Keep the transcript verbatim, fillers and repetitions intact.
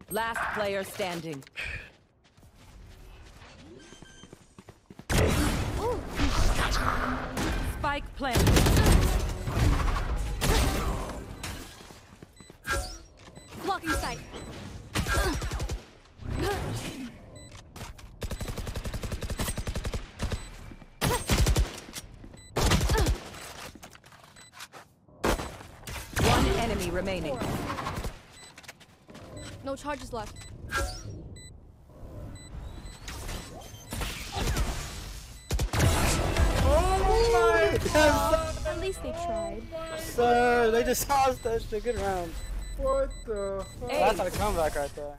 Last player standing. Ooh. Spike planted. Blocking sight. One enemy remaining. Four. No charges left. Oh my god! At least they tried. Sir, they just tossed that shit. Good round. What the fuck? Hey. That's not a comeback right there.